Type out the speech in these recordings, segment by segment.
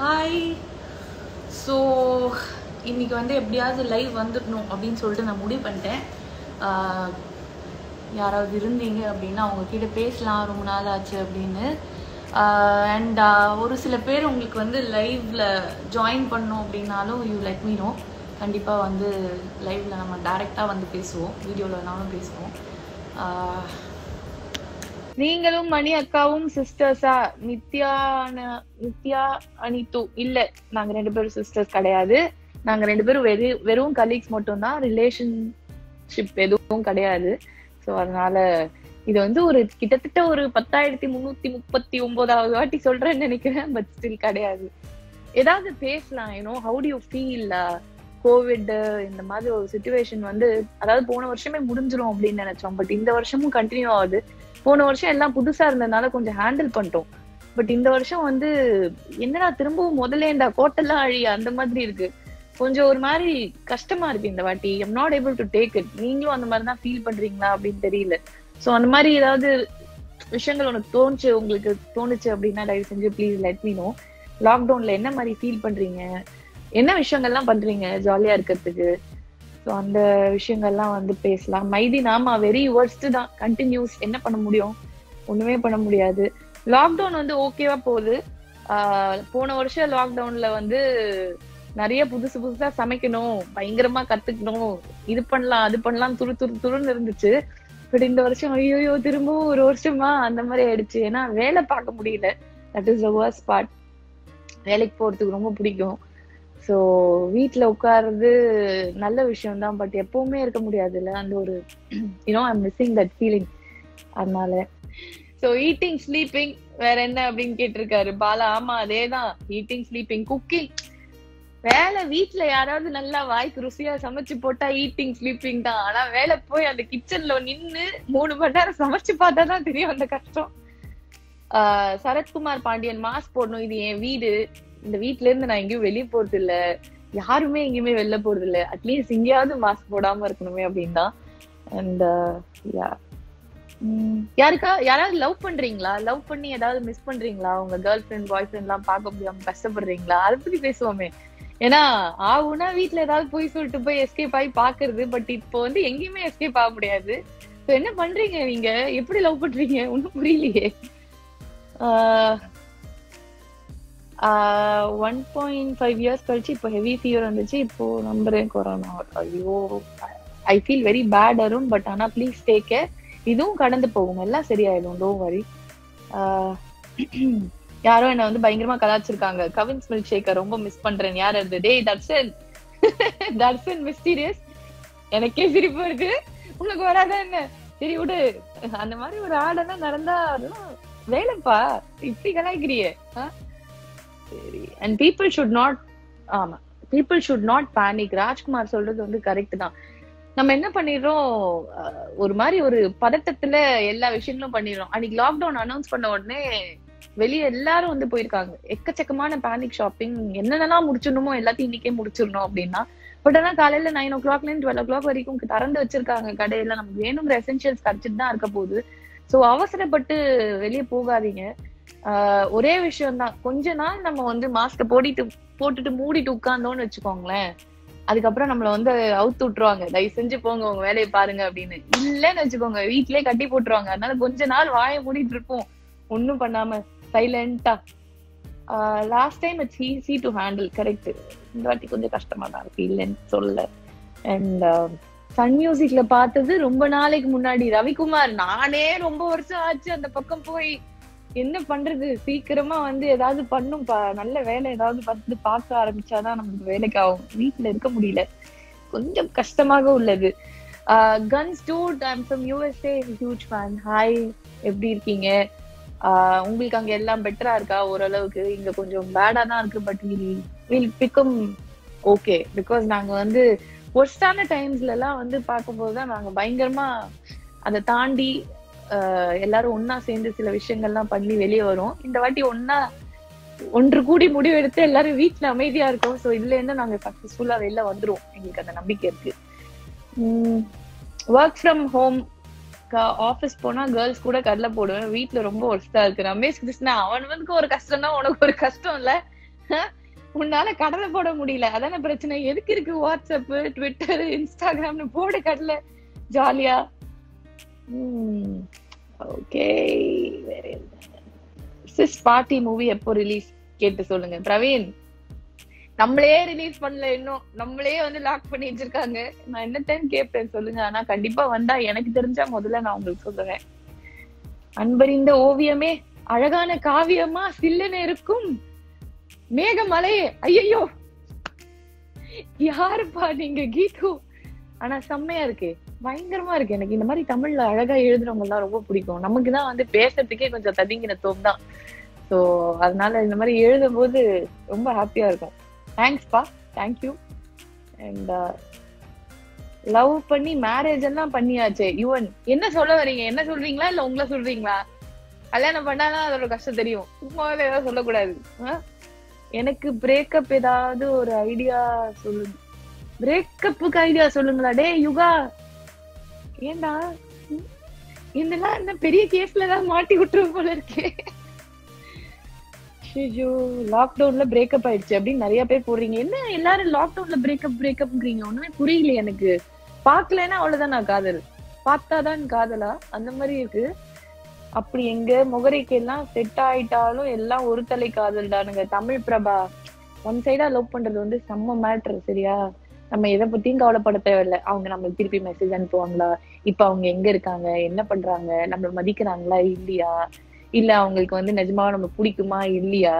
Hi. So இன்னைக்கு வந்து எப்படியாவது லைவ் வந்துடணும் அப்படின்னு சொல்லிட்டு நான் முடிவு பண்ணிட்டேன். யாராவது இருந்தீங்க அப்படின்னா அவங்கக்கிட்ட பேசலாம், ரொம்ப நாள் ஆச்சு அப்படின்னு. அண்ட் ஒரு சில பேர் உங்களுக்கு வந்து லைவில் ஜாயின் பண்ணோம் அப்படின்னாலும் யூ லெட் மீ நோ. கண்டிப்பாக வந்து லைவில் நம்ம டைரெக்டாக வந்து பேசுவோம், வீடியோவில் வேணாலும் பேசுவோம். நீங்களும் மணி அக்காவும் சிஸ்டர்ஸா? நித்யா அனித்து இல்ல, நாங்க 2 பேரும் சிஸ்டர்ஸ் கிடையாது. நாங்க 2 பேரும் வெறும் கலீக்ஸ் மட்டும் தான், ரிலேஷன்ஷிப் எதுவும் கிடையாது. ஸோ அதனால இது வந்து ஒரு கிட்டத்தட்ட ஒரு 10,339வது வாட்டி சொல்றேன்னு நினைக்கிறேன். பட் ஸ்டில் கிடையாது. ஏதாவது பேசலாம். How do you feel? Covid இந்த மாதிரி ஒரு சிச்சுவேஷன் வந்து, அதாவது போன வருஷமே முடிஞ்சிரும் அப்படின்னு நினைச்சோம். பட் இந்த வருஷமும் கண்டினியூ ஆகுது. போன வருஷம் எல்லாம் புதுசா இருந்ததுனால கொஞ்சம் ஹேண்டில் பண்ணிட்டோம். பட் இந்த வருஷம் வந்து என்னடா திரும்பவும் முதலேண்டா கோட்டெல்லாம் அழி அந்த மாதிரி இருக்கு. கொஞ்சம் ஒரு மாதிரி கஷ்டமா இருக்கு இந்த வாட்டி. I'm not able to take it. நீங்களும் அந்த மாதிரி தான் ஃபீல் பண்றீங்களா அப்படின்னு தெரியல. ஸோ அந்த மாதிரி ஏதாவது விஷயங்கள் உங்களுக்கு தோணுச்சு அப்படின்னா தயவு செஞ்சு ப்ளீஸ் லெட் மீ நோ. லாக்டவுன்ல என்ன மாதிரி ஃபீல் பண்றீங்க, என்ன விஷயங்கள்லாம் பண்றீங்க ஜாலியா இருக்கிறதுக்கு? ஸோ அந்த விஷயங்கள்லாம் வந்து பேசலாம். மைதி நாமா வெரி வர்ஸ்ட் தான், கண்டினியூஸ். என்ன பண்ண முடியும்? ஒண்ணுமே பண்ண முடியாது. லாக்டவுன் வந்து ஓகேவா போகுது. போன வருஷம் லாக்டவுன்ல வந்து நிறைய புதுசா சமைக்கணும், பயங்கரமா கத்துக்கணும், இது பண்ணலாம் அது பண்ணலாம், துருன்னு இருந்துச்சு. பட் இந்த வருஷம் ஐயோ திரும்பவும் ஒரு வருஷமா அந்த மாதிரி ஆயிடுச்சு. ஏன்னா வேலை பார்க்க முடியல. That is the worst part. வேலைக்கு போறதுக்கு ரொம்ப பிடிக்கும். ஸோ வீட்டில் உட்கார்றது நல்ல விஷயம் தான், பட் எப்பவுமே இருக்க முடியாதுல்ல. அந்த ஒரு ஐம் மிஸ்ஸிங் தட் ஃபீலிங். அதனால ஸோ ஈட்டிங் ஸ்லீப்பிங் வேற என்ன அப்படின்னு கேட்டிருக்காரு பாலா. ஆமா அதேதான், ஈட்டிங் ஸ்லீப்பிங் குக்கிங். வேலை வீட்டுல யாராவது நல்லா வாய்க்கு ருசியா சமைச்சு போட்டா ஈட்டிங் ஸ்லீப்பிங் தான். ஆனா வேலை போய் அந்த கிச்சன்ல நின்னு 3 மணி நேரம் சமைச்சு பார்த்தாதான் தெரியும் அந்த கஷ்டம். சரத்குமார் பாண்டியன், மாஸ்க் போடணும், இது என் வீடு, இந்த வீட்ல இருந்து நான் எங்கேயும் வெளியே போறது இல்ல, யாருமே எங்கேயுமே வெளில போறது இல்ல, அட்லீஸ்ட் இங்கேயாவது மாஸ்க் போடாம இருக்கணுமே அப்படின்னு தான். அண்ட் யாராவது லவ் பண்றீங்களா? லவ் பண்ணி ஏதாவது மிஸ் பண்றீங்களா? உங்க கேர்ள் ஃபிரெண்ட் பாய் ஃபிரெண்ட் எல்லாம் பார்க்க முடியாம கஷ்டப்படுறீங்களா? அதை பத்தி பேசுவோமே. ஏன்னா ஆகுனா வீட்டுல ஏதாவது போய் சொல்லிட்டு போய் எஸ்கேப் ஆகி பாக்குறது. பட் இப்போ வந்து எங்கேயுமே எஸ்கேப் ஆக முடியாது. என்ன பண்றீங்க நீங்க? எப்படி லவ் பண்றீங்க? ஒன்னும் புரியலையே. 1.5 இயர்ஸ் கழிச்சு இப்போ ஹெவி ஃபீவர் வந்துச்சு. இப்போ நம்புறேன் கொரோனா. ஐயோ I feel very bad Arun. But ஆனா ப்ளீஸ் டேக் கேர். இதுவும் கடந்து போகும், எல்லாம் சரியாயிடும், டோன்ட் வரி. யாரோ என்ன வந்து பயங்கரமா கலாச்சிருக்காங்க. கவின்ஸ் மில்க் ஷேக்கர் ரொம்ப மிஸ் பண்றேன். யார் அது? டேய் தட்சன் மிஸ்டீரியஸ். எனக்கே சிரிப்பு இருக்கு, உனக்கு வராத என்ன? சரி விடு. அந்த மாதிரி ஒரு ஆடெல்லாம் நடந்தா வேலைப்பா, இப்படி கலாய்க்கிறியே. சரி. And people should not panic. Rajkumar சொல்றது வந்து கரெக்ட் தான். நம்ம என்ன பண்ணிடுறோம், ஒரு மாதிரி ஒரு பதட்டத்துல எல்லா விஷயங்களும் பண்ணிடுறோம். அன்னைக்கு லாக்டவுன் அனௌன்ஸ் பண்ண உடனே வெளியே எல்லாரும் வந்து போயிருக்காங்க. எக்கச்சக்கமான பேனிக் ஷாப்பிங். என்னென்னலாம் முடிச்சிடணுமோ எல்லாத்தையும் இன்னைக்கே முடிச்சிடணும் அப்படின்னா. பட் ஆனா காலையில 9 o'clock 12 o'clock வரைக்கும் திறந்து வச்சிருக்காங்க கடையில. நமக்கு வேணுங்கிற எசென்சியல்ஸ் கிடைச்சிட்டு தான் இருக்க போகுது. ஸோ அவசரப்பட்டு வெளியே போகாதீங்க. ஒரே விஷயம்தான், கொஞ்ச நாள் நம்ம வந்து மாஸ்க போட்டுட்டு மூடிட்டு உட்கார்ந்தோம்னு வச்சுக்கோங்களேன், அதுக்கப்புறம் நம்மள வந்து அவுத்து விட்டுருவாங்க. தயவு செஞ்சு போங்க, உங்க வேலையை பாருங்க அப்படின்னு. இல்லன்னு வச்சுக்கோங்க, வீட்லயே கட்டி போட்டுருவாங்க. அதனால கொஞ்ச நாள் வாயை மூடிட்டு இருப்போம், ஒன்னும் பண்ணாம சைலண்டா. Last time it's easy to handle. Correct. இந்த வாட்டி கொஞ்சம் கஷ்டமா தான் இருக்கு, இல்லைன்னு சொல்ல. அண்ட் சன் மியூசிக்ல பார்த்தது ரொம்ப நாளைக்கு முன்னாடி ரவிக்குமார். நானே ரொம்ப வருஷம் ஆச்சு அந்த பக்கம் போய். என்ன பண்றது, சீக்கிரமா வந்து ஏதாவது பண்ணும்பா. நல்ல வேலை ஏதாவது பார்த்து பார்க்க ஆரம்பிச்சாதான் நமக்கு வேலைக்கு ஆகும். வீட்டுல இருக்க முடியல, கொஞ்சம் கஷ்டமாக உள்ளது. கன்ஸ் டூட், I am from USA, huge fan. Hi, எப்படி இருக்கீங்க? உங்களுக்கு அங்க எல்லாம் பெட்டரா இருக்கா? ஓரளவுக்கு. இங்க கொஞ்சம் பேடா தான் இருக்கு. But will become okay. Because நாங்க வந்து ஒர்ஸ்டான டைம்ஸ்ல எல்லாம் வந்து பார்க்கும்போதுதான் நாங்க பயங்கரமா அதை தாண்டி எல்லாரும் ஒன்னா சேர்ந்து சில விஷயங்கள்லாம் பண்ணி வெளியே வரும். இந்த வாட்டி ஒன்று கூடி முடிவெடுத்து எல்லாரும் வீட்டுல அமைதியா இருக்கோம். ஸோ இதுல இருந்து நாங்க சக்சஸ்ஃபுல்லா வெளில வந்துருவோம், எங்களுக்கு அந்த நம்பிக்கை இருக்கு. Work from home. ஆபீஸ் போனா கேர்ள்ஸ் கூட கடலை போடுவேன். வீட்டுல ரொம்ப ஒர்ஸ்டா இருக்கு. ரமேஷ் கிருஷ்ணா, அவனுக்கு ஒரு கஷ்டம் தான், உனக்கு ஒரு கஷ்டம் இல்ல. உன்னால கடலை போட முடியல, அதான பிரச்சனை. எதுக்கு இருக்கு வாட்ஸ்அப், ட்விட்டர், இன்ஸ்டாகிராம்னு போடு கடலை ஜாலியா. ஓகே, வேற சிஸ் பார்ட்டி மூவி எப்போ ரிலீஸ் கேட்டு சொல்லுங்க பிரவீன். நம்மளே ரிலீஸ் பண்ணல இன்னும், நம்மளே வந்து லாக் பண்ணி வச்சிருக்காங்க. நான் என்ன டைம் கேட்பேன் சொல்லுங்க. ஆனா கண்டிப்பா வந்தா எனக்கு தெரிஞ்சா முதல்ல நான் உங்களுக்கு சொல்றேன். அன்பறிந்த ஓவியமே அழகான காவியமா சில்லுன்னு இருக்கும் மேகமலை. ஐயோ யாருப்பா நீங்க கீது? ஆனா செம்மையா இருக்கு, பயங்கரமா இருக்கு. எனக்கு இந்த மாதிரி தமிழ்ல அழகா எழுதுறவங்க எல்லாம் ரொம்ப பிடிக்கும். நமக்குதான் வந்து பேசுறதுக்கே கொஞ்சம் ததிங்கின தோம் தான். சோ அதனால இந்த மாதிரி எழுதும் போது ரொம்ப ஹாப்பியா இருக்கும். தேங்க்ஸ்பா, தேங்க்யூ. அண்ட் லவ் பண்ணி மேரேஜ் எல்லாம் பண்ணியாச்சு. யுவன் என்ன சொல்ல வரீங்க? என்ன சொல்றீங்களா இல்ல உங்களை சொல்றீங்களா? கல்யாணம் பண்ணாதான் அதோட கஷ்டம் தெரியும், சும்மாவே ஏதாவது சொல்லக்கூடாது. எனக்கு பிரேக்கப் ஏதாவது ஒரு ஐடியா சொல்லுங்க. பிரேக்கப்புக்கு ஐடியா சொல்லுங்களா? டே யுகா, ஏண்டா இதெல்லாம் என்ன பெரிய கேஸ்ல தான் மாட்டி விட்டுரும் போல இருக்கே. லாக்டவுன்ல பிரேக்கப் ஆயிடுச்சு அப்படின்னு நிறைய பேர் போடுறீங்க. என்ன எல்லாரும் லாக்டவுன்ல பிரேக்கப்ங்கிறீங்க? ஒண்ணுமே புரியல எனக்கு. பாக்கலன்னா அவ்வளவுதான் நான் காதல், பார்த்தாதான் காதலா? அந்த மாதிரி இருக்கு. அப்படி எங்க முகரைக்கு எல்லாம் செட் ஆயிட்டாலும் எல்லாம் ஒரு தலை காதல் தானுங்க. தமிழ் பிரபா ஒன் சைடா லவ் பண்றது வந்து செம்ம மேட்ரு, சரியா? நம்ம எதை பத்தியும் கவலைப்பட தேவையில்லை. அவங்க நம்மளுக்கு திருப்பி மெசேஜ் அனுப்புவாங்களா, இப்ப அவங்க எங்க இருக்காங்க, என்ன பண்றாங்க, நம்மள மதிக்கிறாங்களா இல்லையா, இல்ல அவங்களுக்கு வந்து நிஜமா நம்ம பிடிக்குமா இல்லையா,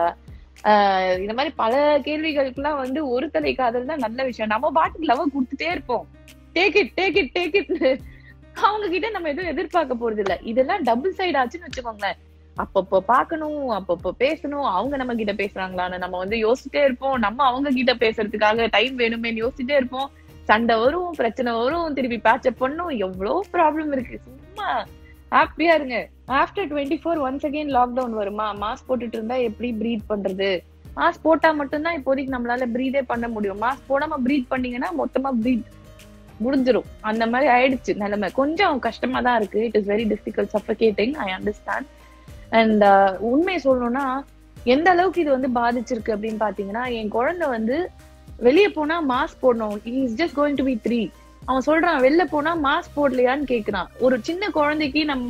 இந்த மாதிரி பல கேள்விகளுக்கெல்லாம் வந்து ஒரு தலை காதல் தான் நல்ல விஷயம். நம்ம பாட்டுக்கு லவ் கொடுத்துட்டே இருப்போம், take it take it take it. அவங்க கிட்ட நம்ம எதுவும் எதிர்பார்க்க போறது இல்ல. இதெல்லாம் டபுள் சைடு ஆச்சுன்னு வச்சுக்கோங்களேன். அப்பப்போ பாக்கணும், அப்பப்போ பேசணும். அவங்க நம்ம கிட்ட பேசுறாங்களான்னு நம்ம வந்து யோசிச்சுட்டே இருப்போம். நம்ம அவங்க கிட்ட பேசுறதுக்காக டைம் வேணுமேன்னு யோசிச்சுட்டே இருப்போம். சண்டை வரும், பிரச்சனை வரும், திருப்பி பேட்சப் பண்ணும். எவ்வளவு ப்ராப்ளம் இருக்கு. சும்மா ஹாப்பியா இருங்க. ஆஃப்டர் 24 ஒன்ஸ் அகைன் லாக்டவுன் வருமா? மாஸ்க் போட்டுட்டு இருந்தா எப்படி பிரீத் பண்றது? மாஸ்க் போட்டா மட்டும்தான் இப்போதைக்கு நம்மளால பிரீதே பண்ண முடியும். மாஸ்க் போடாம பிரீத் பண்ணீங்கன்னா மொத்தமா பிரீத் முடிஞ்சிரும். அந்த மாதிரி ஆயிடுச்சு நிலைமை. கொஞ்சம் கஷ்டமா தான் இருக்கு. It is very difficult, suffocating, I understand. And உண்மையை சொல்லணும்னா எந்த அளவுக்கு இது வந்து பாதிச்சிருக்கு அப்படின்னு பாத்தீங்கன்னா, என் குழந்தை வந்து வெளியே போனா மாஸ்க் போடணும். He is just going to be 3. அவன் சொல்றான் வெளில போனா மாஸ்க் போடலையான்னு கேக்குறான். ஒரு சின்ன குழந்தைக்கு நம்ம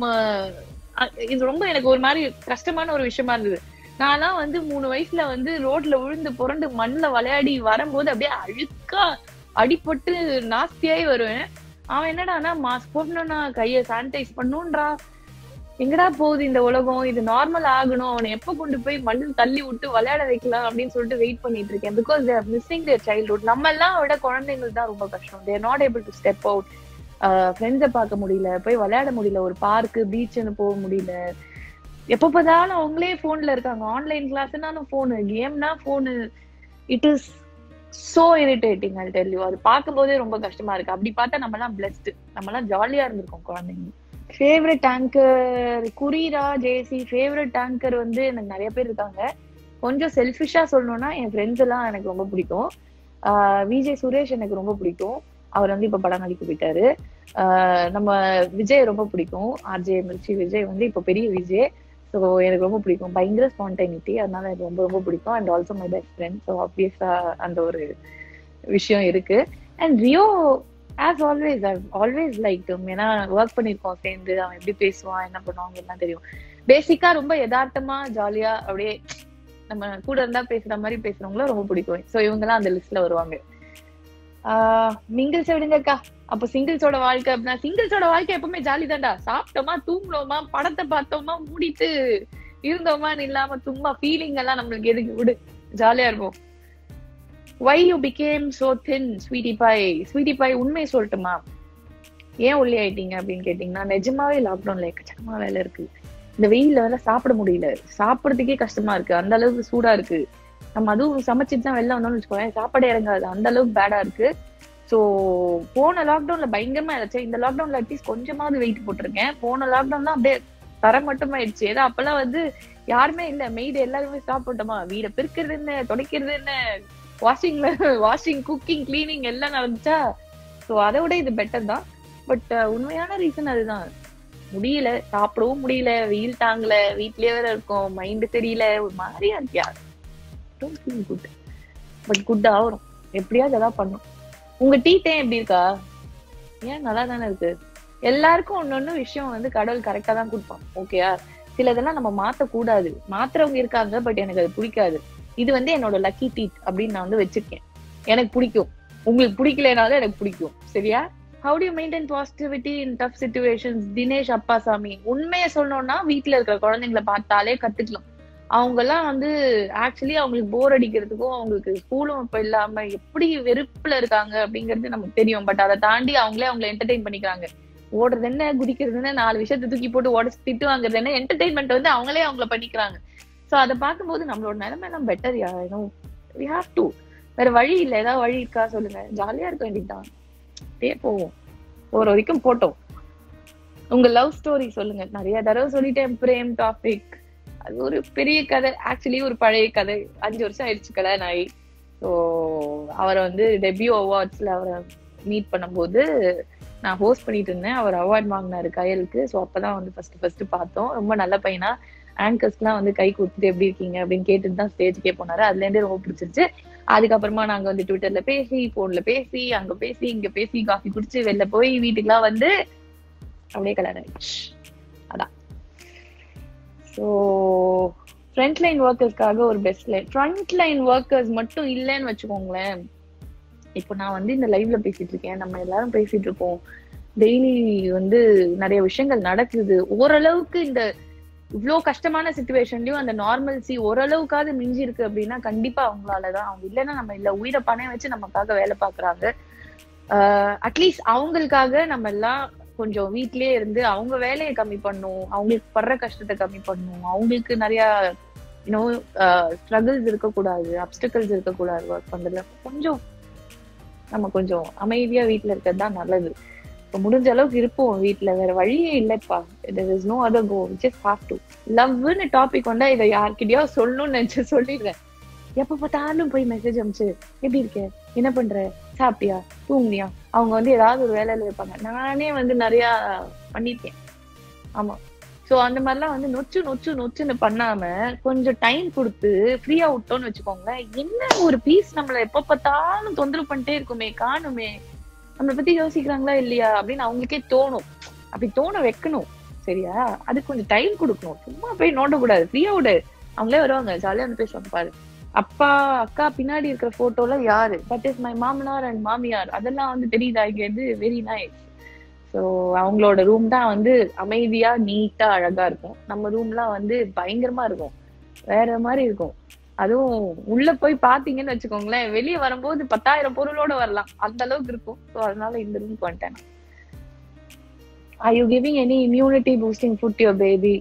இது ரொம்ப எனக்கு ஒரு மாதிரி கஷ்டமான ஒரு விஷயமா இருந்தது. நான்லாம் வந்து 3 வயசுல வந்து ரோட்ல விழுந்து புரண்டு மண்ணுல விளையாடி வரும்போது அப்படியே அழுக்கா அடிபட்டு நாஸ்தியாயி வருவேன். அவன் என்னடானா மாஸ்க் போடணும்னா கைய சானிடைஸ் பண்ணுன்றா. எங்கடா போகுது இந்த உலகம்? இது நார்மல் ஆகணும். அவனை எப்ப கொண்டு போய் மண்ணில் தள்ளி விட்டு விளையாட வைக்கலாம் அப்படின்னு சொல்லிட்டு வெயிட் பண்ணிட்டு இருக்கேன். Because they are missing their childhood. நம்ம எல்லாம் விட குழந்தைங்களுக்கு தான் ரொம்ப கஷ்டம். They're not able to step out. ஃப்ரெண்ட்ஸை பார்க்க முடியல, போய் விளையாட முடியல, ஒரு பார்க்கு பீச்சுன்னு போக முடியல. எப்ப பார்த்தாலும் அவங்களே போன்ல இருக்காங்க. ஆன்லைன் கிளாஸ்னாலும் போனு, கேம்னா போனு. It is so irritating, I tell you. அது பார்க்கும் போதே ரொம்ப கஷ்டமா இருக்கு. அப்படி பார்த்தா நம்ம எல்லாம் பிளஸ்ட், நம்ம எல்லாம் ஜாலியா இருந்திருக்கோம் குழந்தைங்க. ஃபேவரட் ஆங்கர் குரீரா ஜேசி. ஃபேவரட் ஆங்கர் வந்து எனக்கு நிறைய பேர் இருக்காங்க. கொஞ்சம் செல்ஃபிஷா சொல்லணும்னா என் ஃப்ரெண்ட்ஸ் எல்லாம் எனக்கு ரொம்ப பிடிக்கும். விஜய் சுரேஷ் எனக்கு ரொம்ப பிடிக்கும். அவர் வந்து இப்ப படம் நடிக்க போயிட்டாரு. நம்ம விஜய் ரொம்ப பிடிக்கும். ஆர்ஜே மிர்ச்சி விஜய் வந்து இப்ப பெரிய விஜய். ஸோ எனக்கு ரொம்ப பிடிக்கும். பயங்கர ஸ்பான்டைனிட்டி, அதனால எனக்கு ரொம்ப ரொம்ப பிடிக்கும். And also my best friend. So obviously அந்த ஒரு விஷயம் இருக்கு. And Rio as always, I've always liked him. ஏன்னா ஒர்க் பண்ணிருக்கோம் சேர்ந்து. அவன் எப்படி பேசுவான், என்ன பண்ணுவாங்க எல்லாம் தெரியும். பேசிக்கா ரொம்ப யதார்த்தமா ஜாலியா அப்படியே நம்ம கூட இருந்தா பேசுற மாதிரி பேசுறவங்களும் ரொம்ப பிடிக்கும். ஸோ இவங்க எல்லாம் அந்த லிஸ்ட்ல வருவாங்க. மிங்கிள்ஸ் விடுங்கக்கா. அப்ப சிங்கிள்ஸோட வாழ்க்கை அப்படின்னா, சிங்கிள்ஸோட வாழ்க்கை எப்பவுமே ஜாலி தான்டா. சாப்பிட்டோமா, தூங்கினோமா, படத்தை பார்த்தோமா, மூடிட்டு இருந்தோமான்னு இல்லாம சும்மா ஃபீலிங் எல்லாம் நம்மளுக்கு எதுக்கு, விடு, ஜாலியா இருக்கும். Why you became so thin, sweetie pie? Sweetie pie, உண்மையை சொல்லட்டுமா? ஏன் ஒல்லி ஆயிட்டீங்க அப்படின்னு கேட்டீங்கன்னா, நிஜமாவே லாக்டவுன்ல எக்கச்சக்கமா வேலை இருக்கு. இந்த வெயில்ல வேலை சாப்பிட முடியல, சாப்பிடறதுக்கே கஷ்டமா இருக்கு. அந்த அளவுக்கு சூடா இருக்கு. நம்ம அதுவும் சமைச்சிட்டு தான் வெளில வந்தோம்னு வச்சுக்கோங்க, சாப்பாடே இறங்காது, அந்த அளவுக்கு பேடா இருக்கு. ஸோ போன லாக்டவுன்ல பயங்கரமா இழைச்சேன். இந்த லாக்டவுன்ல அட்லீஸ்ட் கொஞ்சமாவது வெயிட் போட்டிருக்கேன். போன லாக்டவுன்லாம் அப்படியே தர மட்டும் ஆயிடுச்சு. ஏன்னா அப்பெல்லாம் வந்து யாருமே இல்ல, மெய்டு எல்லாருமே சாப்பிட்டோமா, வீடை பெருக்கிறது என்ன, துடைக்கிறது என்ன, வாஷிங், குக்கிங், கிளீனிங் எல்லாம் நடந்துச்சா. ஸோ அதை விட இது பெட்டர் தான். பட் உண்மையான ரீசன் அதுதான். முடியல, சாப்பிடவும் முடியல, வெயில் தாங்கல, வீட்லயே வேற இருக்கும், மைண்ட் தெரியல, ஒரு மாதிரியா இருக்கியா. Don't feel good. But good ஆகும், எப்படியாவது அதான் பண்ணும். உங்க டீத்தே எப்படி இருக்கா? ஏன் நல்லா தானே இருக்கு. எல்லாருக்கும் ஒன்னொன்னு விஷயம் வந்து கடவுள் கரெக்டா தான் கொடுப்பான், ஓகேயா? சிலதெல்லாம் நம்ம மாத்த கூடாது. மாத்துறவங்க இருக்காங்க, பட் எனக்கு அது பிடிக்காது. இது வந்து என்னோட லக்கி டீத் அப்படின்னு நான் வந்து வச்சிருக்கேன். எனக்கு பிடிக்கும், உங்களுக்கு பிடிக்கலனாலும் எனக்கு பிடிக்கும், சரியா? How do you maintain positivity in tough situations? Dinesh Appasamy. உண்மையை சொல்லணும்னா வீட்டுல இருக்கிற குழந்தைங்களை பார்த்தாலே கத்துக்கலாம். அவங்க எல்லாம் வந்து ஆக்சுவலி அவங்களுக்கு போர் அடிக்கிறதுக்கும், அவங்களுக்கு ஸ்கூலும் இப்ப இல்லாம எப்படி வெறுப்புல இருக்காங்க அப்படிங்கிறது நமக்கு தெரியும். பட் அதை தாண்டி அவங்களே அவங்களை என்டர்டெயின் பண்ணிக்கிறாங்க. ஓடுறது என்ன, குதிக்கிறது என்ன, 4 விஷயத்தை தூக்கி போட்டு உடச்சு திட்டு வாங்குறது என்ன, என்டர்டெயின்மெண்ட் வந்து அவங்களே அவங்கள பண்ணிக்கிறாங்க. சோ அதை பார்க்கும்போது நம்மளோட நிலைமை எல்லாம் பெட்டர் யாரும். We have to. வேற வழி இல்ல. ஏதாவது வழி இருக்கா சொல்லுங்க. ஜாலியா இருக்க வேண்டியதுதான். போவோம், ஒரு வரைக்கும் போட்டோம். உங்க லவ் ஸ்டோரி சொல்லுங்க. நிறைய தடவை சொல்லிட்டேன். பிரேம் டாபிக் அது ஒரு பெரிய கதை. ஆக்சுவலி ஒரு பழைய கதை. 5 வருஷம் ஆயிடுச்சு கல்யாணம் ஆகி. ஸோ அவரை வந்து டெபியூ அவார்ட்ஸ்ல அவரை மீட் பண்ணும்போது நான் ஹோஸ்ட் பண்ணிட்டு இருந்தேன். அவர் அவார்ட் வாங்கினாரு கயலுக்கு. ஸோ அப்பதான் வந்து ஃபர்ஸ்ட் பார்த்தோம். ரொம்ப நல்ல பையனா. ஆங்கர்ஸ்லாம் வந்து கை கொடுத்துட்டு எப்படி இருக்கீங்க அப்படின்னு கேட்டுட்டு தான் ஸ்டேஜ்க்கே போனாரு. அதுல இருந்தே ரொம்ப பிடிச்சிருச்சு. அதுக்கப்புறமா நாங்க வந்து ட்விட்டர்ல பேசி, போன்ல பேசி, அங்க பேசி, இங்க பேசி, காஃபி குடிச்சு, வெளில போய் வீட்டுக்குலாம் வந்து அப்படியே கல்யாணம் ஆயிடுச்சு. அதான். ஸோ ஃப்ரண்ட் லைன் ஒர்க்கர்ஸ்க்காக ஒரு best line. Front line workers மட்டும் இல்லைன்னு வச்சுக்கோங்களேன். இப்போ நான் வந்து இந்த லைவ்ல பேசிட்டு இருக்கேன், நம்ம எல்லாரும் பேசிட்டு இருக்கோம், டெய்லி வந்து நிறைய விஷயங்கள் நடக்குது. ஓரளவுக்கு இந்த இவ்வளோ கஷ்டமான சிச்சுவேஷன்லயும் அந்த நார்மல்சி ஓரளவுக்காவது மிஞ்சி இருக்கு அப்படின்னா கண்டிப்பா அவங்களாலதான். அவங்க இல்லைன்னா நம்ம இல்ல. உயிரை பணைய வச்சு நமக்காக வேலை பாக்குறாங்க. அட்லீஸ்ட் அவங்களுக்காக நம்ம எல்லாம் கொஞ்சம் வீட்லயே இருந்து அவங்க வேலையை கம்மி பண்ணும், அவங்களுக்கு படுற கஷ்டத்தை கம்மி பண்ணும், அவங்களுக்கு நிறைய ஸ்ட்ரகிள்ஸ் இருக்கக்கூடாது, அப்டிக்கல்ஸ் இருக்கக்கூடாது. ஒர்க் பண்றதுல கொஞ்சம் நம்ம கொஞ்சம் அமைதியா வீட்டுல இருக்கிறது தான் நல்லது. இப்போ முடிஞ்ச அளவுக்கு இருப்போம் வீட்டுல. வேற வழியே இல்லப்பா. there is no other go. We just have to. லவ்னு டாபிக் வந்தா இதை யார்கிட்டயாவது சொல்லணும்னு நினைச்சு சொல்லிடுறேன். எப்ப பார்த்தாலும் போய் மெசேஜ் அனுப்பிச்சு எப்படி இருக்க, என்ன பண்ற, சாப்பிட்டியா, தூங்குனியா, அவங்க வந்து ஏதாவது ஒரு வேலையில இருப்பாங்க. நானே வந்து நிறைய பண்ணிருக்கேன். ஆமா. சோ அந்த மாதிரிலாம் வந்து நொச்சுன்னு பண்ணாம கொஞ்சம் டைம் கொடுத்து ஃப்ரீயா விட்டோம்னு வச்சுக்கோங்களேன். என்ன ஒரு பீஸ் நம்மள எப்ப பார்த்தாலும் தொந்தரவு பண்ணிட்டே இருக்குமே, காணுமே, நம்மளை பத்தி யோசிக்கிறாங்களா இல்லையா அப்படின்னு அவங்களுக்கே தோணும். அப்படி தோண வைக்கணும், சரியா? அதுக்கு கொஞ்சம் டைம் கொடுக்கணும். சும்மா போய் நோண்டக்கூடாது. ஃப்ரீயா விடு, அவங்களே வருவாங்க, ஜாலியா வந்து பேசுவாங்க. பாரு, அப்பா அக்கா பின்னாடி இருக்கிற போட்டோல யாரு, தட் இஸ் மை மாமனார் அண்ட் மாமியார். அதெல்லாம் வந்து தெரியுதா? இங்க வெரி நைஸ். ஸோ அவங்களோட ரூம் தான் வந்து அமைதியா நீட்டா அழகா இருக்கும். நம்ம ரூம்லாம் வந்து பயங்கரமா இருக்கும், வேற மாதிரி இருக்கும். அதுவும் உள்ள போய் பாத்தீங்கன்னு வச்சுக்கோங்களேன், வெளியே வரும்போது 10,000 பொருளோட வரலாம், அந்த அளவுக்கு இருக்கும். ஸோ அதனால இந்த ரூமுக்கு வந்துட்டேன். Are you giving any immunity boosting food to your baby?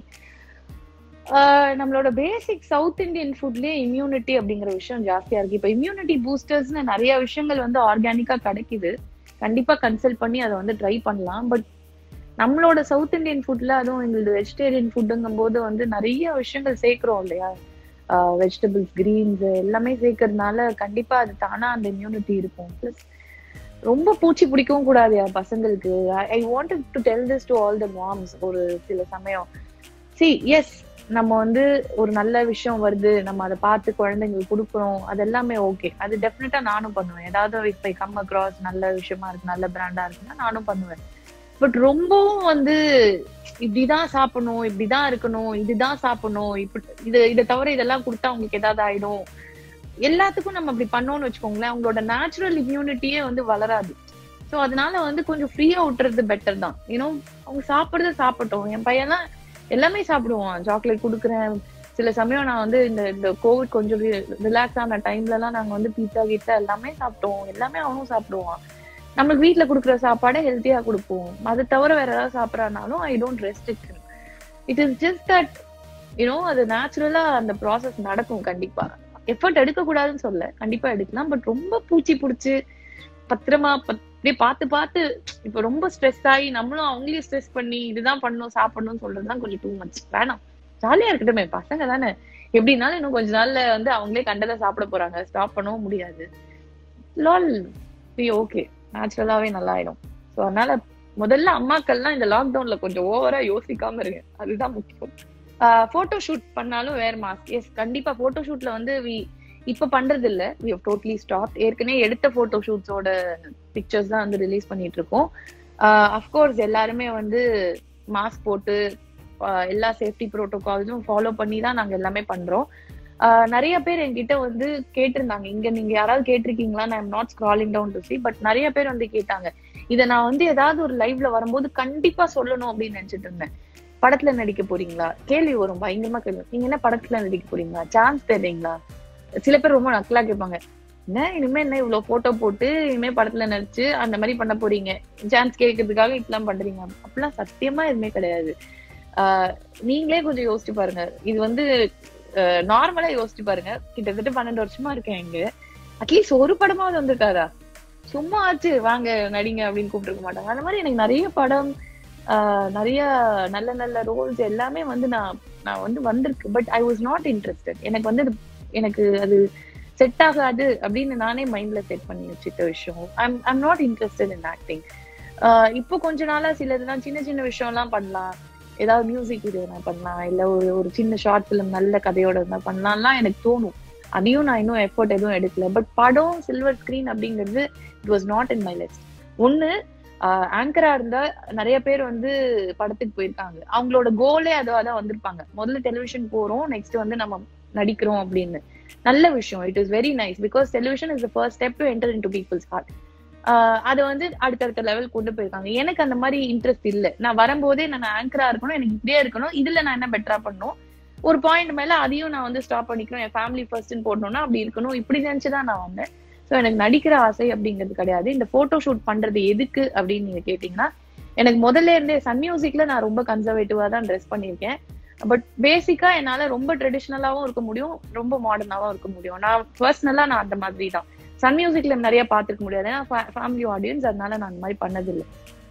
நம்மளோட பேசிக் சவுத் இந்தியன் ஃபுட்லயே இம்யூனிட்டி அப்படிங்கிற விஷயம் ஜாஸ்தியா இருக்கு. இப்ப இம்யூனிட்டி பூஸ்டர்ஸ்னு நிறைய விஷயங்கள் வந்து ஆர்கானிக்கா கிடைக்குது. கண்டிப்பா கன்சல்ட் பண்ணி அதை வந்து ட்ரை பண்ணலாம். பட் நம்மளோட சவுத் இந்தியன் ஃபுட்ல, அதுவும் எங்களது வெஜிடேரியன் ஃபுட்டுங்கும் போது வந்து நிறைய விஷயங்கள் சேர்க்கிறோம் இல்லையா? வெஜிடபிள்ஸ், கிரீன்ஸ் எல்லாமே சேர்க்கறதுனால கண்டிப்பா அது தானா அந்த இம்யூனிட்டி இருக்கும். பிளஸ் ரொம்ப பூச்சி பிடிக்கவும் கூடாதுயா பசங்களுக்கு. I wanted to tell this to all the moms. ஒரு சில சமயம் எஸ், நம்ம வந்து ஒரு நல்ல விஷயம் வருது, நம்ம அதை பார்த்து குழந்தைங்களுக்கு கொடுக்கணும், அது எல்லாமே ஓகே. அது டெஃபினட்டா நானும் பண்ணுவேன். ஏதாவது இப்ப கம் அக்ராஸ் நல்ல விஷயமா இருக்கு, நல்ல பிராண்டா இருக்குன்னா நானும் பண்ணுவேன். பட் ரொம்பவும் வந்து இப்படிதான் சாப்பிடணும், இப்படிதான் இருக்கணும், இதுதான் சாப்பிடணும், இப்படி இதை தவிர இதெல்லாம் கொடுத்தா அவங்களுக்கு ஏதாவது ஆயிடும், எல்லாத்துக்கும் நம்ம அப்படி பண்ணோம்னு வச்சுக்கோங்களேன், அவங்களோட நேச்சுரல் இம்யூனிட்டியே வந்து வளராது. ஸோ அதனால வந்து கொஞ்சம் ஃப்ரீயா விட்டுறது பெட்டர் தான். அவங்க சாப்பிடுறத சாப்பிட்டோம். என் பையன்லாம் எல்லாமே சாப்பிடுவான். சாக்லேட் கொடுக்குறேன். சில சமயம் நான் வந்து இந்த கோவிட் கொஞ்சம் ரிலாக்ஸ் ஆன டைம்ல எல்லாம் நாங்க வந்து பீட்சா கீட்சா எல்லாமே சாப்பிட்டோம். எல்லாமே அவனும் சாப்பிடுவான். நம்மளுக்கு வீட்டுல கொடுக்குற சாப்பாடை ஹெல்த்தியா கொடுப்போம். அதை தவிர வேற ஏதாவது சாப்பிடறானாலும் I don't restrict. It is just that அது நேச்சுரலா அந்த ப்ராசஸ் நடக்கும். கண்டிப்பா எஃபர்ட் எடுக்க கூடாதுன்னு சொல்ல, கண்டிப்பா எடுக்கலாம். பட் ரொம்ப பூச்சி பிடிச்சு பத்திரமா அப்படியே பார்த்து இப்ப ரொம்ப ஸ்ட்ரெஸ் ஆகி நம்மளும் அவங்களையும் ஸ்ட்ரெஸ் பண்ணி இதுதான் பண்ணணும் சாப்பிடணும்னு சொல்றதுதான் கொஞ்சம் டூ மச். வேணாம், ஜாலியா இருக்கட்டுமே, பசங்க தானே. எப்படின்னாலும் இன்னும் கொஞ்ச நாள்ல வந்து அவங்களே கண்டதை சாப்பிட போறாங்க, ஸ்டாப் பண்ணவும் முடியாது. ஓகே, நேச்சுரலாவே நல்லா ஆயிடும். ஸோ அதனால முதல்ல அம்மாக்கள்லாம் இந்த லாக்டவுன்ல கொஞ்சம் ஓவரா யோசிக்காம இருங்க, அதுதான் முக்கியம். போட்டோ ஷூட் பண்ணாலும் வேர் மாஸ்க். எஸ், கண்டிப்பா போட்டோ ஷூட்ல வந்து இப்ப பண்றது இல்ல, we have totally stopped. ஏற்கனவே எடுத்த போட்டோ ஷூட்ஸோட பிக்சர்ஸ் தான் வந்து ரிலீஸ் பண்ணிட்டு இருக்கோம். அஃப்கோர்ஸ் எல்லாருமே வந்து மாஸ்க் போட்டு எல்லா சேஃப்டி ப்ரோட்டோகால்ஸும் ஃபாலோ பண்ணி தான் நாங்க எல்லாமே பண்றோம். நிறைய பேர் என்கிட்ட வந்து கேட்டிருந்தாங்க, இங்க நீங்க யாராவது கேட்டிருக்கீங்களா? I am not scrolling down to see, but நிறைய பேர் வந்து கேட்டாங்க. இதை நான் வந்து ஏதாவது ஒரு லைவ்ல வரும்போது கண்டிப்பா சொல்லணும் அப்படின்னு நினைச்சிட்டு இருந்தேன். படத்துல நடிக்க போறீங்களா? கேள்வி வரும், பயங்கரமா கேள்வி. நீங்க என்ன படத்துல நடிக்க போறீங்களா? சான்ஸ் தருவீங்களா? சில பேர் ரொம்ப நக்கலா கேட்பாங்க, என்ன இனிமே என்ன இவ்வளவு போட்டோ போட்டு இனிமே படத்துல நடிச்சு அந்த மாதிரி பண்ண போறீங்க, சான்ஸ் கேட்கறதுக்காக இப்பெல்லாம் பண்றீங்க? அப்படிலாம் சத்தியமா எதுவுமே கிடையாது. நீங்களே கொஞ்சம் யோசிச்சு பாருங்க. இது வந்து நார்மலா யோசிச்சு பாருங்க. கிட்டத்தட்ட 12 வருஷமா இருக்கேன் இங்க. அட்லீஸ்ட் ஒரு படமாவது வந்திருக்காதா? சும்மா ஆச்சு வாங்க நடிங்க அப்படின்னு கூப்பிட்டுருக்க மாட்டாங்க. அந்த மாதிரி எனக்கு நிறைய படம், நிறைய நல்ல நல்ல ரோல்ஸ் எல்லாமே வந்து நான் வந்து வந்திருக்கு. But I was not interested. எனக்கு வந்து எனக்கு அது செட் ஆகாது அப்படின்னு நானே மைண்ட்ல செட் பண்ணி வச்சுட்ட விஷயம். I'm not interested in acting. இப்போ கொஞ்ச நாளா சிலதுலாம் சின்ன சின்ன விஷயம் எல்லாம் பண்ணலாம், ஏதாவது மியூசிக் வீடியோ நான் பண்ணலாம், இல்ல ஒரு சின்ன ஷார்ட் பிலிம் நல்ல கதையோட இருந்தா பண்ணலாம்லாம் எனக்கு தோணும். அதையும் நான் இன்னும் எஃபர்ட் எதுவும் எடுக்கல. பட் படம் சில்வர் ஸ்கிரீன் அப்படிங்கிறது it was not in my list. ஒண்ணு, ஆங்கரா இருந்தா நிறைய பேர் வந்து படத்துக்கு போயிருக்காங்க. அவங்களோட கோலே அதுவாதான் வந்திருப்பாங்க. முதல்ல டெலிவிஷன் போறோம், நெக்ஸ்ட் வந்து நம்ம நடிக்கிறோம் அப்படின்னு. நல்ல விஷயம். It is very nice. Because television is the first step to enter into people's heart. அதை வந்து அடுத்தடுத்த லெவல் கொண்டு போயிருக்காங்க. எனக்கு அந்த மாதிரி இன்ட்ரெஸ்ட் இல்லை. நான் வரும்போதே நான் ஆங்கரா இருக்கணும், எனக்கு இப்படியே இருக்கணும், இதுல நான் என்ன பெட்டரா பண்ணணும், ஒரு பாயிண்ட் மேல அதையும் நான் வந்து ஸ்டாப் பண்ணிக்கணும், என் ஃபேமிலி ஃபர்ஸ்ட்னு போடணும்னா அப்படி இருக்கணும், இப்படி நினைச்சுதான் நான் வந்தேன். ஸோ எனக்கு நடிக்கிற ஆசை அப்படிங்கிறது கிடையாது. இந்த போட்டோ ஷூட் பண்றது எதுக்கு அப்படின்னு நீங்க கேட்டீங்கன்னா, எனக்கு முதல்ல இருந்தே சன் மியூசிக்ல நான் ரொம்ப கன்சர்வேட்டிவா தான் ட்ரெஸ் பண்ணியிருக்கேன். பட் பேசிக்கா என்னால ரொம்ப ட்ரெடிஷ்னலாவும் இருக்க முடியும், ரொம்ப மாடர்னாவும் இருக்க முடியும். நான் பர்சனலா நான் அந்த மாதிரி தான். சன் மியூசிக்ல நிறைய பார்த்துக்க முடியாது, ஏன்னா ஃபேமிலி ஆடியன்ஸ், அதனால நான் அந்த மாதிரி பண்ணதில்லை.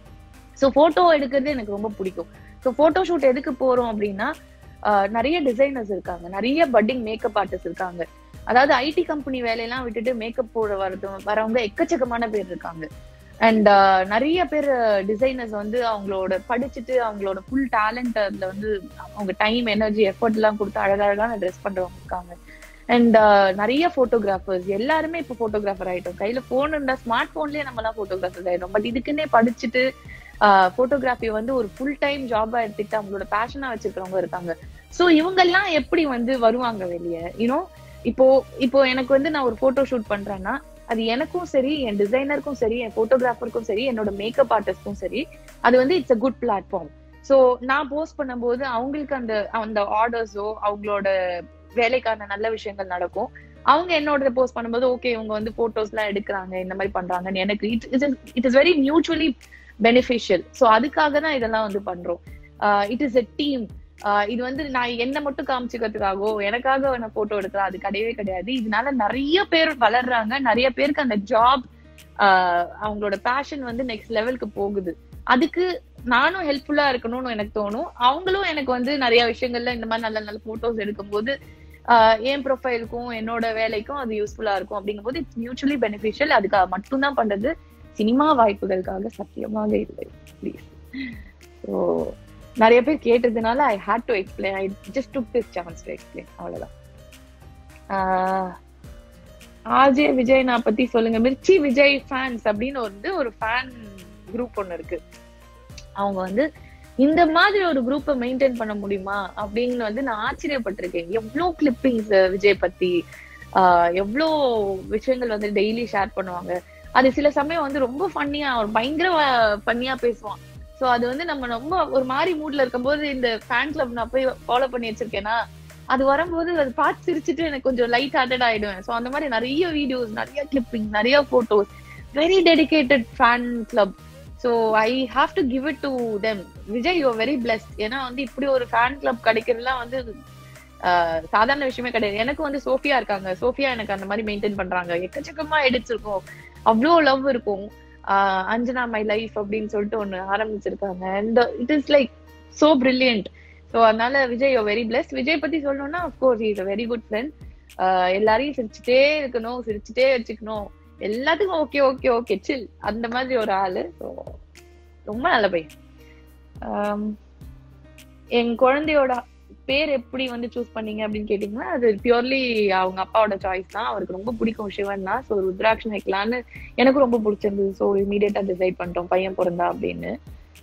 ஸோ போட்டோ எடுக்கிறது எனக்கு ரொம்ப பிடிக்கும். ஸோ போட்டோ ஷூட் எதுக்கு போறோம் அப்படின்னா, நிறைய டிசைனர்ஸ் இருக்காங்க, நிறைய பட்டிங் மேக்கப் ஆர்டிஸ்ட் இருக்காங்க. அதாவது ஐடி கம்பெனி வேலையெல்லாம் விட்டுட்டு மேக்கப் போட வரவங்க எக்கச்சக்கமான பேர் இருக்காங்க. அண்ட் நிறைய பேர் டிசைனர்ஸ் வந்து அவங்களோட படிச்சுட்டு அவங்களோட ஃபுல் டேலண்ட் அதுல வந்து அவங்க டைம் எனர்ஜி எஃபர்ட் எல்லாம் கொடுத்து அழகழகான ட்ரெஸ் பண்றவங்க இருக்காங்க. அண்ட் நிறைய போட்டோகிராஃபர்ஸ், எல்லாருமே இப்போ போட்டோகிராஃபர் ஆயிட்டோம். கையில போன் இருந்தா ஸ்மார்ட் போன்லயே நம்ம எல்லாம் போட்டோகிராஃபர்ஸ் ஆயிட்டோம். பட் இதுக்குன்னே படிச்சுட்டு போட்டோகிராஃபி வந்து ஒரு ஃபுல் டைம் ஜாபா எடுத்துட்டு அவங்களோட பேஷனா வச்சிருக்கிறவங்க இருக்காங்க. சோ இவங்க எல்லாம் எப்படி வந்து வருவாங்க வெளியே? யூனோ இப்போ எனக்கு வந்து நான் ஒரு போட்டோ ஷூட் பண்றேன்னா, அது எனக்கும் சரி, என் டிசைனருக்கும் சரி, என் போட்டோகிராஃபருக்கும் சரி, என்னோட மேக்கப் ஆர்டிஸ்டும் சரி, அது வந்து it's a good platform. So நான் போஸ்ட் பண்ணும்போது அவங்களுக்கு அந்த ஆர்டர்ஸோ அவங்களோட வேலைக்கான நல்ல விஷயங்கள் நடக்கும். அவங்க என்னோட போஸ்ட் பண்ணும்போது ஓகே இவங்க வந்து போட்டோஸ் எல்லாம் எடுக்கிறாங்க, இந்த மாதிரி பண்றாங்கன்னு எனக்கு it is very mutually beneficial. So அதுக்காக தான் இதெல்லாம் வந்து பண்றோம். It is a team. இது வந்து நான் என்ன மட்டும் காமிச்சுக்கிறதுக்காகவோ எனக்காக நான் போட்டோ எடுக்கிறேன் அது கிடையவே கிடையாது. இதனால நிறைய பேர் வளர்றாங்க, நிறைய பேருக்கு அந்த ஜாப் அவங்களோட பேஷன் வந்து நெக்ஸ்ட் லெவலுக்கு போகுது. அதுக்கு நானும் ஹெல்ப்ஃபுல்லா இருக்கணும்னு எனக்கு தோணும். அவங்களும் எனக்கு வந்து நிறைய விஷயங்கள்ல இந்த மாதிரி நல்ல நல்ல போட்டோஸ் எடுக்கும்போது என் ப்ரொஃபைலுக்கும் என்னோட வேலைக்கும் அது யூஸ்ஃபுல்லா இருக்கும். அப்படிங்கும் போது இட்ஸ் மியூச்சுவலி பெனிஃபிஷியல். அதுக்காக மட்டும்தான் பண்றது, சினிமா வாய்ப்புகளுக்காக சத்தியமாக இல்லை. ப்ளீஸ். ஸோ நிறைய பேர் கேட்டதுனால I hate to explain. I just took this chance to explain. அவ்வளவுதான். ஆர்ஜே விஜய் நான் பத்தி சொல்லுங்க. மிர்ச்சி விஜய் ஃபேன்ஸ் அப்படின்னு வந்து ஒரு ஃபேன் குரூப் ஒண்ணு இருக்கு. அவங்க வந்து இந்த மாதிரி ஒரு குரூப்பை மெயின்டைன் பண்ண முடியுமா அப்படின்னு வந்து நான் ஆச்சரியப்பட்டிருக்கேன். எவ்வளோ கிளிப்பிங்ஸ் விஜய் பத்தி, எவ்வளோ விஷயங்கள் வந்து டெய்லி ஷேர் பண்ணுவாங்க. அது சில சமயம் வந்து ரொம்ப ஃபன்னியா, ஒரு பயங்கர ஃபன்னியா பேசுவான். சோ அது வந்து நம்ம ரொம்ப ஒரு மாதிரி மூட்ல இருக்கும்போது இந்த ஃபேன் கிளப் நான் போய் ஃபாலோ பண்ணி வச்சிருக்கேன்னா, அது வரும்போது அது பார்த்து சிரிச்சுட்டு எனக்கு கொஞ்சம் லைட் ஹார்ட்டட் ஆயிடுவேன். சோ அந்த மாதிரி நிறைய வீடியோஸ், நிறைய கிளிப்பிங், நிறைய photos, very dedicated fan club. So I have to give it to them. Vijay you are very blessed. ஏன்னா வந்து இப்படி ஒரு ஃபேன் கிளப் கிடைக்கிறதுலாம் வந்து சாதாரண விஷயமே கிடையாது. எனக்கு வந்து சோஃபியா இருக்காங்க, சோஃபியா எனக்கு அந்த மாதிரி மெயின்டைன் பண்றாங்க. எக்கச்சக்கமா எடுத்திருக்கோம், அவ்வளோ லவ் இருக்கும். அஞ்சனா மை லைஃப் அப்படின்னு சொல்லிட்டு ஒண்ணு ஆரம்பிச்சிருக்காங்க. And it is like so brilliant. So அதனால Vijay you very blessed. Vijay பத்தி சொல்லணும்னா of course is a very good friend. எல்லாரையும் சிரிச்சுட்டே இருக்கணும், சிரிச்சுட்டே வச்சுக்கணும், எல்லாத்துக்கும் ஓகே ஓகே ஓகே சில், அந்த மாதிரி ஒரு ஆளு. ஸோ ரொம்ப நல்ல பையன். என் குழந்தையோட பேர் எப்படி வந்து சூஸ் பண்ணீங்க அப்படின்னு கேட்டீங்கன்னா, அது பியூர்லி அவங்க அப்பாவோட சாய்ஸ் தான். அவருக்கு ரொம்ப பிடிக்கும் சிவன் தான். ஸோ ருத்ராட்சம் வைக்கலான்னு எனக்கும் ரொம்ப பிடிச்சிருந்தது. ஸோ இமீடியட்டா டிசைட் பண்ணிட்டோம் பையன் பிறந்தா அப்படின்னு.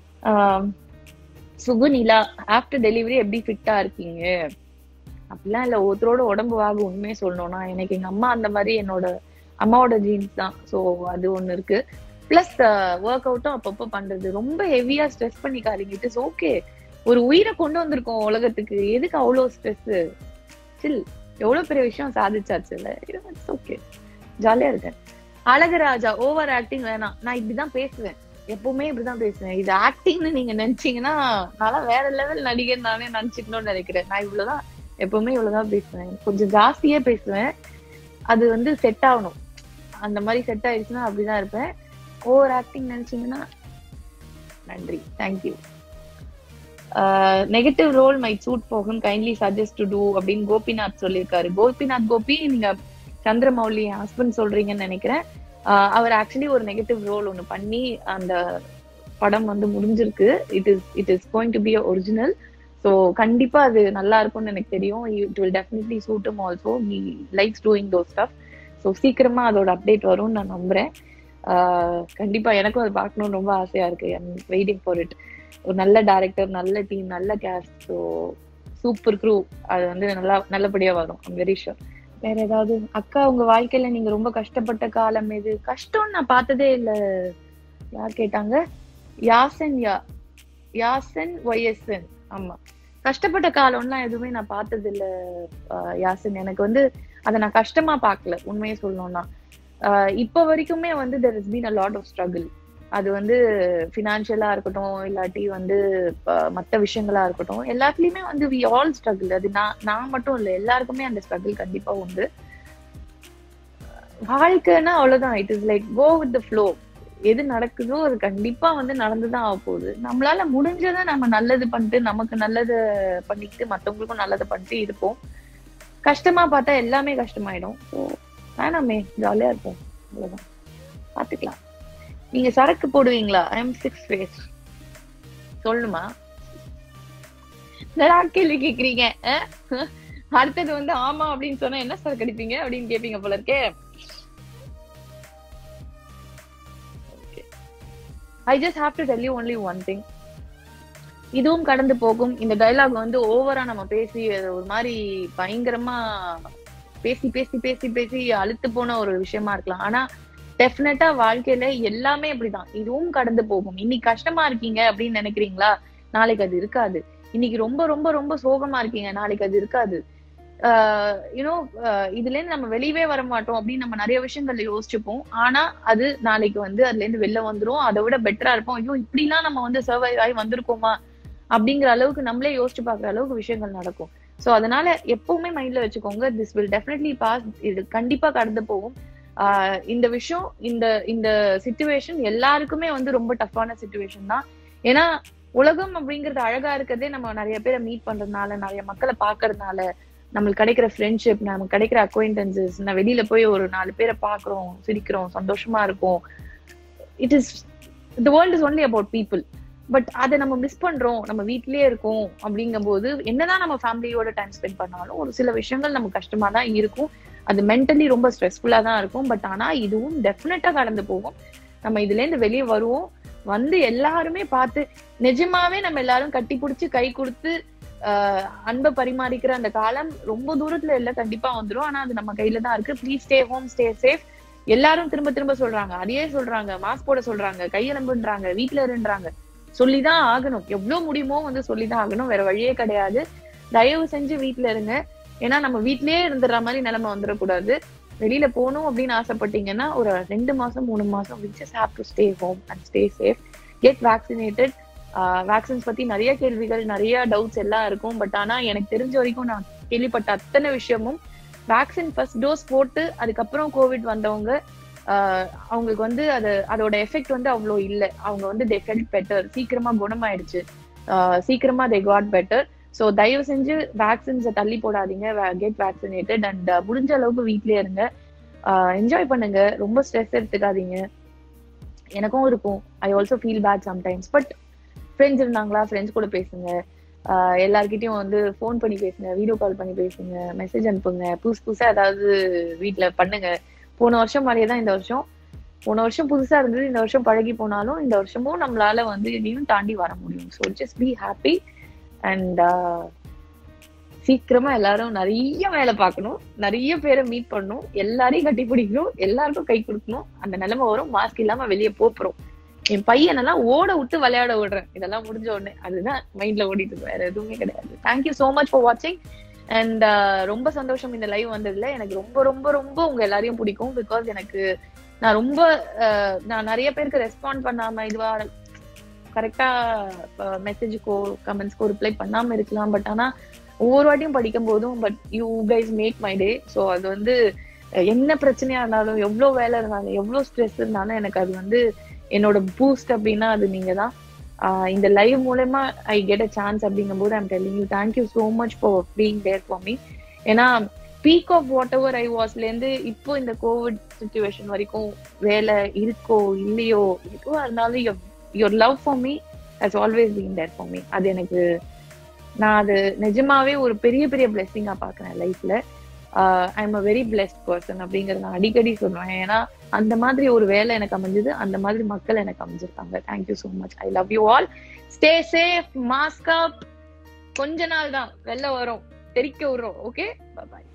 சுகுநிலா, ஆஃப்டர் டெலிவரி எப்படி ஃபிட்டா இருக்கீங்க? அப்படிலாம் இல்ல, ஒருத்தரோட உடம்பு வாகு உண்மையே சொல்லணும்னா எனக்கு எங்க அம்மா அந்த மாதிரி என்னோட அம்மாவோட ஜீன்ஸ் தான். ஸோ அது ஒண்ணு இருக்கு. பிளஸ் ஒர்க் அவுட்டும் அப்பப்போ பண்றது. ரொம்ப ஹெவியா ஸ்ட்ரெஸ் பண்ணிக்காதீங்க. It is okay. ஒரு உயிரை கொண்டு வந்திருக்கோம் உலகத்துக்கு, எதுக்கு அவ்வளோ ஸ்ட்ரெஸ்? சில், எவ்வளவு பெரிய விஷயம் சாதிச்சாச்சு இல்ல, இட்ஸ் ஓகே, ஜாலியா இருக்கேன். அழகராஜா, ஓவர் ஆக்டிங் வேணாம். நான் இப்படிதான் பேசுவேன், எப்பவுமே இப்படிதான் பேசுவேன். இது ஆக்டிங்னு நீங்க நினைச்சீங்கன்னா நான் வேற லெவல் நடிகர் நானே நினைச்சுக்கணும்னு நினைக்கிறேன். நான் இவ்வளவுதான், எப்பவுமே இவ்வளவுதான் பேசுவேன். கொஞ்சம் ஜாஸ்தியே பேசுவேன். அது வந்து செட் ஆகணும். அந்த மாதிரி செட் ஆயிடுச்சுன்னா அப்படிதான் இருப்பேன். ஓவர் ஆக்டிங் நினைச்சீங்கன்னா நன்றி, thank you. Negative role might suit போகும், கைண்ட்லி சஜஸ்ட் டு டூ அப்படின்னு கோபிநாத் சொல்லியிருக்காரு. கோபி, நீங்க சந்திரமௌலி ஹஸ்பண்ட் சொல்றீங்கன்னு நினைக்கிறேன். அவர் ஆக்சுவலி ஒரு நெகட்டிவ் ரோல் ஒண்ணு பண்ணி அந்த படம் வந்து முடிஞ்சிருக்கு. It is going to be original. So கண்டிப்பா அது நல்லா இருக்கும்னு எனக்கு தெரியும். It will definitely suit him also. He likes doing those stuff. So சீக்கிரமா அதோட அப்டேட் வரும்னு நான் நம்புறேன். கண்டிப்பா எனக்கும் அது பார்க்கணும்னு ரொம்ப ஆசையா இருக்கு. I'm waiting for it. ஒரு நல்ல டைரக்டர், நல்ல டீம், நல்ல கேஸ்ட், ஸோ சூப்பர் க்ரூ. அது வந்து நல்லபடியா வரும். I'm very sure. வேற ஏதாவது அக்கா, உங்க வாழ்க்கையில நீங்க ரொம்ப கஷ்டப்பட்ட காலம் எது? கஷ்டம் நான் பார்த்ததே இல்லை. யார் கேட்டாங்க? யாசன் ஒய்எஸ்என். ஆமா, கஷ்டப்பட்ட காலம்லாம் எதுவுமே நான் பார்த்தது இல்ல யாசன். எனக்கு வந்து அதை நான் கஷ்டமா பார்க்கல உண்மையை சொல்லணும்னா. இப்ப வரைக்குமே வந்து there has been a lot of struggle. அது வந்து ஃபினான்ஷியலா இருக்கட்டும், இல்லாட்டி வந்து மற்ற விஷயங்களா இருக்கட்டும், எல்லாத்துலயுமே வந்து we all struggle. அது நான் மட்டும் இல்லை, எல்லாருக்குமே அந்த ஸ்ட்ரகிள் கண்டிப்பா உண்டு. வாழ்க்கைன்னா அவ்வளவுதான். It is like go with the flow. எது நடக்குதோ அது கண்டிப்பா வந்து நடந்துதான் ஆக போகுது. நம்மளால முடிஞ்சதை நம்ம நல்லது பண்ணிட்டு, நமக்கு நல்லது பண்ணிட்டு, மத்தவங்களுக்கும் நல்லது பண்ணிட்டு இருப்போம். கஷ்டமா பார்த்தா எல்லாமே கஷ்டமாயிடும். ஸோ வேணாமே, ஜாலியா இருப்போம், அவ்வளவுதான், பாத்துக்கலாம். நீங்க சரக்கு போடுவீங்களா? I'm 6 face. சொல்லணுமா? கேள்வி கேக்குறீங்க. அடுத்தது வந்து ஆமா அப்படின்னு சொன்னா என்ன சரக்கு அடிப்பீங்க அப்படின்னு கேப்பீங்க போல இருக்கே. I just have to tell you only one thing. இதுவும் கடந்து போகும். இந்த டைலாக் வந்து ஓவரா நம்ம பேசி ஒரு மாதிரி பயங்கரமா பேசி பேசி பேசி பேசி அழுத்து போன ஒரு விஷயமா இருக்கலாம். ஆனா டெஃபினட்டா வாழ்க்கையில எல்லாமே அப்படிதான். இதுவும் கடந்து போகும். இன்னைக்கு கஷ்டமா இருக்கீங்க அப்படின்னு நினைக்கிறீங்களா, நாளைக்கு அது இருக்காது. இன்னைக்கு ரொம்ப ரொம்ப ரொம்ப சோகமா இருக்கீங்க, நாளைக்கு அது இருக்காது. யூனோ, இதுல இருந்து நம்ம வெளியவே வர மாட்டோம் அப்படின்னு நம்ம நிறைய விஷயங்கள்ல யோசிச்சுப்போம். ஆனா அது நாளைக்கு வந்து அதுல இருந்து வெளில வந்துரும். அதை விட பெட்டரா இருப்போம். ஐயோ, இப்படி எல்லாம் நம்ம வந்து சர்வைவ் ஆகி வந்திருக்கோமா அப்படிங்கிற அளவுக்கு நம்மளே யோசிச்சு பாக்குற அளவுக்கு விஷயங்கள் நடக்கும். சோ அதனால எப்பவுமே மைண்ட்ல வச்சுக்கோங்க, திஸ் வில் டெஃபினெட்லி பாஸ். இது கண்டிப்பா கடந்து போகும். இந்த விஷயம், இந்த சிச்சுவேஷன் எல்லாருக்குமே வந்து ரொம்ப டஃப்பான சிச்சுவேஷன் தான். ஏன்னா உலகம் அப்படிங்கிறது அழகா இருக்கிறதே நம்ம நிறைய பேரை மீட் பண்றதுனால, நிறைய மக்களை பாக்குறதுனால, நம்மளுக்கு கிடைக்கிற ஃப்ரெண்ட்ஷிப், நமக்கு கிடைக்கிற அக்வைண்டன்சஸ், நான் வெளியில போய் ஒரு 4 பேரை பாக்குறோம், சிரிக்கிறோம், சந்தோஷமா இருக்கும். It is the world is only about people. But அதை நம்ம மிஸ் பண்றோம். நம்ம வீட்லயே இருக்கோம் அப்படிங்கும் போது என்னதான் நம்ம ஃபேமிலியோட டைம் ஸ்பெண்ட் பண்ணாலும் ஒரு சில விஷயங்கள் நமக்கு கஷ்டமா தான் இருக்கும். அது மென்டலி ரொம்ப ஸ்ட்ரெஸ்ஃபுல்லா தான் இருக்கும். பட் ஆனா இதுவும் டெஃபினட்டா கடந்து போகும். நம்ம இதுல இருந்து வெளியே வருவோம். வந்து எல்லாருமே பார்த்து நிஜமாவே நம்ம எல்லாரும் கட்டி பிடிச்சி கை கொடுத்து அன்பை பரிமாறிக்கிற அந்த காலம் ரொம்ப தூரத்துல இல்ல, கண்டிப்பா வந்துடும். ஆனா அது நம்ம கையில தான் இருக்கு. Please stay home, stay safe. எல்லாரும் திரும்ப திரும்ப சொல்றாங்க, அதையே சொல்றாங்க, மாஸ்க் போட சொல்றாங்க, கையெலும்புன்றாங்க, வீட்டுல இருன்றாங்க. சொல்லிதான் ஆகணும். எவ்வளவு முடியுமோ வந்து சொல்லிதான் ஆகணும். வேற வழியே கிடையாது. தயவு செஞ்சு வீட்டுல இருங்க. ஏன்னா நம்ம வீட்லயே இருந்துடுற மாதிரி நிலைமை வந்துடக்கூடாது. வெளியில போகணும் அப்படின்னு ஆசைப்பட்டீங்கன்னா ஒரு 2 மாசம் 3 மாசம் we just have to stay home and stay safe. Get vaccinated. Vaccines பத்தி நிறைய கேள்விகள், நிறைய டவுட்ஸ் எல்லாம் இருக்கும். பட் ஆனா எனக்கு தெரிஞ்ச வரைக்கும் நான் கேள்விப்பட்ட அத்தனை விஷயமும் வேக்சின் ஃபர்ஸ்ட் டோஸ் போட்டு அதுக்கப்புறம் கோவிட் வந்தவங்க அவங்களுக்கு வந்து அதோட எஃபெக்ட் வந்து அவ்வளோ இல்லை. அவங்க வந்து they felt better. சீக்கிரமா குணமாயிடுச்சு. சீக்கிரமா they got better. ஸோ தயவு செஞ்சு வேக்சின்ஸை தள்ளி போடாதீங்க. கெட் வேக்சினேட்டட் அண்ட் முடிஞ்ச அளவுக்கு வீட்லயே இருங்க. என்ஜாய் பண்ணுங்க. ரொம்ப ஸ்ட்ரெஸ் எடுத்துக்காதீங்க. எனக்கும் இருக்கும். I also feel bad sometimes. But friends இருந்தாங்களா, ஃப்ரெண்ட்ஸ் கூட பேசுங்க. எல்லார்கிட்டயும் வந்து ஃபோன் பண்ணி பேசுங்க, வீடியோ கால் பண்ணி பேசுங்க, மெசேஜ் அனுப்புங்க, புதுசு புதுசா ஏதாவது வீட்ல பண்ணுங்க. போன வருஷம் மாதிரியே தான் இந்த வருஷம். போன வருஷம் புதுசா இருந்தது, இந்த வருஷம் பழகி போனாலும் இந்த வருஷமும் நம்மளால வந்து இதையும் தாண்டி வர முடியும். So just be happy and சீக்கிரமா எல்லாரும் நிறைய வேலை பார்க்கணும், நிறைய பேரை மீட் பண்ணணும், எல்லாரையும் கட்டி பிடிக்கணும், எல்லாருக்கும் கை கொடுக்கணும். அந்த நிலைமை வரும். மாஸ்க் இல்லாம வெளியே போறோம். என் பையனெல்லாம் ஓட விட்டு விளையாட விடுறேன். இதெல்லாம் முடிஞ்ச உடனே அதுதான் மைண்ட்ல ஓடிட்டு இருக்கு. வேற எதுவுமே கிடையாது. தேங்க்யூ சோ மச் ஃபார் வாட்சிங். அண்ட் ரொம்ப சந்தோஷம் இந்த லைவ் வந்ததுல. எனக்கு ரொம்ப ரொம்ப ரொம்ப உங்க எல்லாரையும் பிடிக்கும். பிகாஸ் எனக்கு நான் ரொம்ப நான் நிறைய பேருக்கு ரெஸ்பாண்ட் பண்ணாம இதுவா கரெக்டா மெசேஜுக்கோ கமெண்ட்ஸ்க்கோ ரிப்ளை பண்ணாம இருக்கலாம். பட் ஆனா ஒவ்வொரு வாட்டியும் படிக்கும் போதும் but you guys make my day. So அது வந்து என்ன பிரச்சனையா இருந்தாலும், எவ்வளவு வேலை இருந்தாலும், எவ்வளவு ஸ்ட்ரெஸ் இருந்தாலும் எனக்கு அது வந்து என்னோட பூஸ்ட் அப்படின்னா அது நீங்க தான். இந்த லைவ் மூலமா ஐ கெட் அ சான்ஸ் அப்படிங்கும் போது I'm telling you thank you so much for being there for me. ஏன்னா peak of whatever I வாஸ்ல இருந்து இப்போ இந்த கோவிட் சுச்சுவேஷன் வரைக்கும் வேலை இருக்கோ இல்லையோ எதுவா இருந்தாலும் your love for me has always been there for me. அது எனக்கு நான் அது நிஜமாவே ஒரு பெரிய பெரிய பிளெஸிங்கா பாக்குறேன் லைஃப்ல. I am a very blessed person அப்படிங்கறத நான் அடிக்கடி சொல்லுவேன். ஏன்னா அந்த மாதிரி ஒரு வேலை எனக்கு அமைஞ்சது, அந்த மாதிரி மக்கள் எனக்கு அமைஞ்சிருக்காங்க. Thank you so much. I love you all. Stay safe, mask up. கொஞ்ச நாள் தான் வெளில வரும், தெரிக்க விடுறோம். Okay, by.